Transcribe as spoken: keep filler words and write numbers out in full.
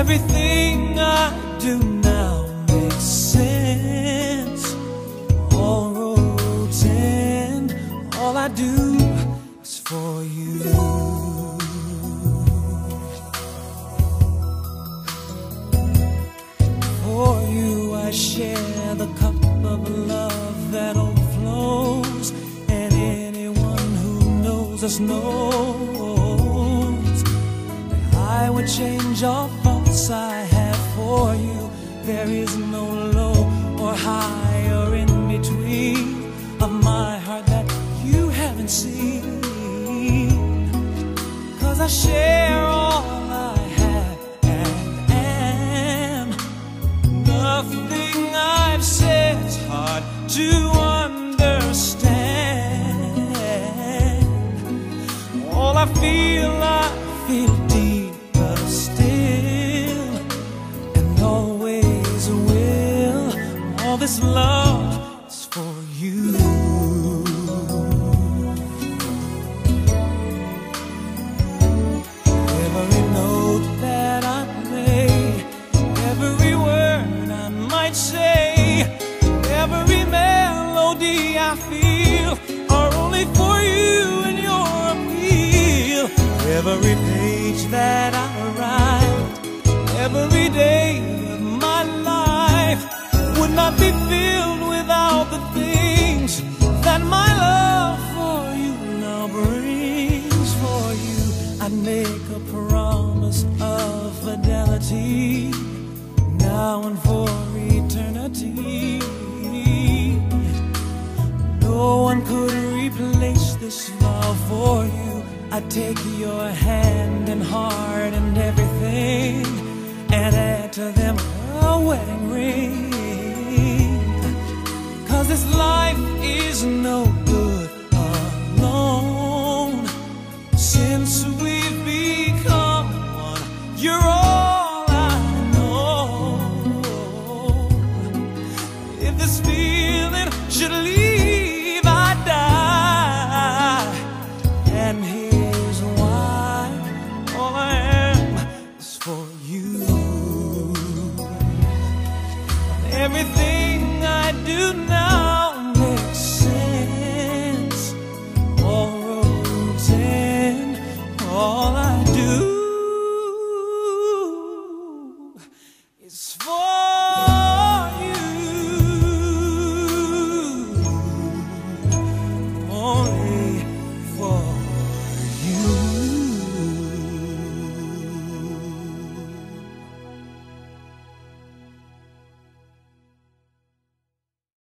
Everything I do now makes sense. All roads end, all I do is for you. For you I share the cup of love that overflows, and anyone who knows us knows that I would change all thoughts I have for you. There is no low or high or in between of my heart that you haven't seen, 'cause I share all I have and am. Nothing I've said's hard to understand. All I feel, I feel deeper still, and always will. All this love is for you. Every note that I play, every word I might say, every melody I feel are only for you and your appeal. Every page that I write, every day of my life would not be filled without the things that my love for you now brings. For you I'd make a promise of fidelity, now and for eternity. No one could replace this love for you. I take your hand and heart and everything, and add to them a wedding ring. 'Cause this life is no